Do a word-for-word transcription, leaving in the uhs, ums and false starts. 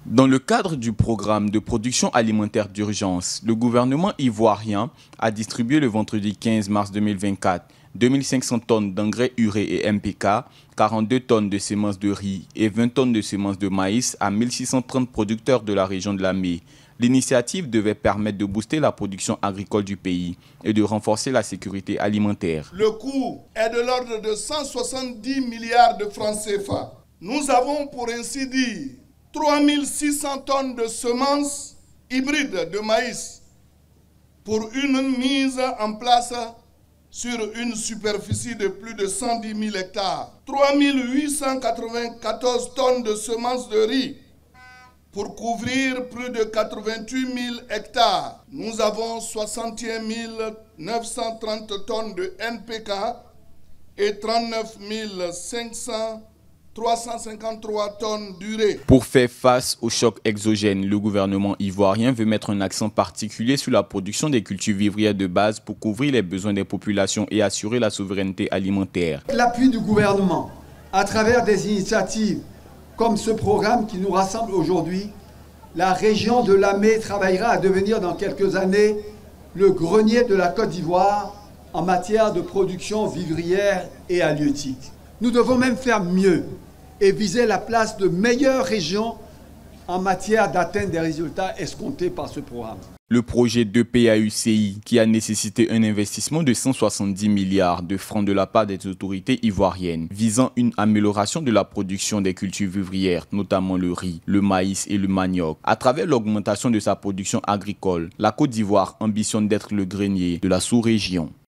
Dans le cadre du programme de production alimentaire d'urgence, le gouvernement ivoirien a distribué le vendredi quinze mars deux mille vingt-quatre deux mille cinq cents tonnes d'engrais urée et M P K, quarante-deux tonnes de semences de riz et vingt tonnes de semences de maïs à mille six cent trente producteurs de la région de Lamé. L'initiative devait permettre de booster la production agricole du pays et de renforcer la sécurité alimentaire. Le coût est de l'ordre de cent soixante-dix milliards de francs C F A. Nous avons, pour ainsi dire, trois mille six cents tonnes de semences hybrides de maïs pour une mise en place sur une superficie de plus de cent dix mille hectares. trois mille huit cent quatre-vingt-quatorze tonnes de semences de riz pour couvrir plus de quatre-vingt-huit mille hectares. Nous avons soixante et un mille neuf cent trente tonnes de N P K et trente-neuf mille cinq cents trois cent cinquante-trois tonnes d'urée. Pour faire face au choc exogène, le gouvernement ivoirien veut mettre un accent particulier sur la production des cultures vivrières de base pour couvrir les besoins des populations et assurer la souveraineté alimentaire. L'appui du gouvernement, à travers des initiatives comme ce programme qui nous rassemble aujourd'hui, la région de Lamé travaillera à devenir dans quelques années le grenier de la Côte d'Ivoire en matière de production vivrière et halieutique. Nous devons même faire mieux et viser la place de meilleure région en matière d'atteinte des résultats escomptés par ce programme. Le projet de P A U C I, qui a nécessité un investissement de cent soixante-dix milliards de francs de la part des autorités ivoiriennes, visant une amélioration de la production des cultures vivrières, notamment le riz, le maïs et le manioc. À travers l'augmentation de sa production agricole, la Côte d'Ivoire ambitionne d'être le grenier de la sous-région.